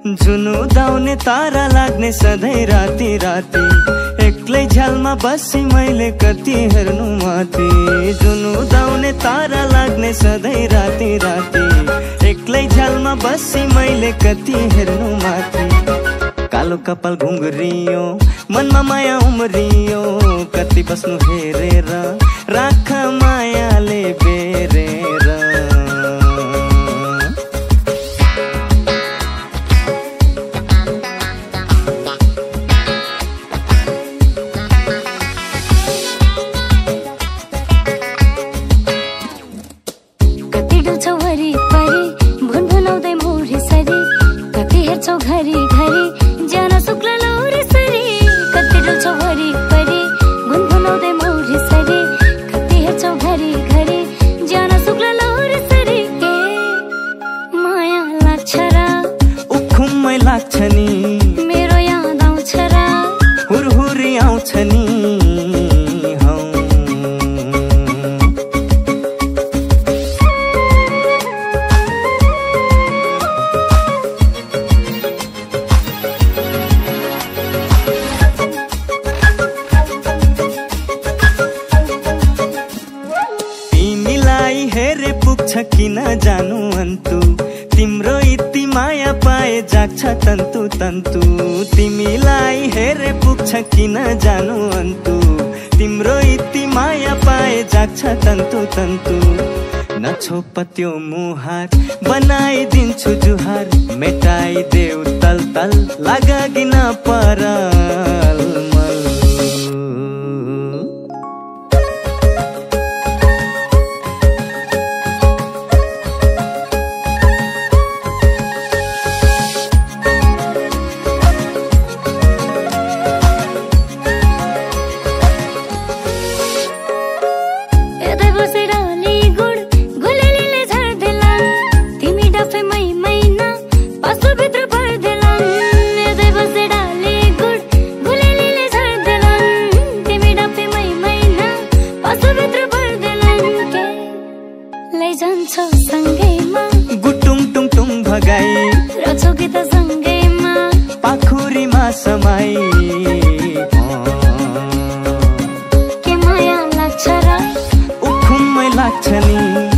जुनु दाउने तारा लाग्ने सधैँ राति राति, एक्लै झ्यालमा बसी मैले कति हेर्नु माथि। जुनु दाउने तारा लाग्ने सधैँ राति राति, एक्लै झ्यालमा बसी मैले कति हेर्नु माथि। कालो कपाल घुङ्रियो, मनमा माया उम्रियो, कति बस्नु हेरेर राख मायाले बेरेर। कति डुल्छौ वरिपरि भुनभुनाउँदै मोरेसरी, कति हेर्छौ घरि घरि ज्यान शुक्ल लौरेसरी। कति डुल्छौ वरिपरि भुनभुनाउँदै मोरेसरी, कति हेर्छौ घरि घरि ज्यान शुक्ल लौरेसरी। ए माया लाग्छ र उखुममै लाग्छ नि, मेरो याद आउँछ र हुरहुरी आउँछ नि। हेरे पुग्छ किन जानु अन्तु, तिम्रो यति माया पाए जाग्छ तन्तु तन्तु। तिमीलाई हेरे पुग्छ किन जानु अन्तु, तिम्रो यति माया पाए जाग्छ तन्तु तन्तु। नछोप त्यो मुहार बनाइदिन्छु जुहार, मेटाइदेऊ तल तल लागगिन परल मल। लैजान्छौ सँगैमा गुटुङ टुङ टुङ भगाई, रचौ गीत सँगैमा पाखुरीमा समाई। के माया लाग्छ र उखुममै लाग्छ नि।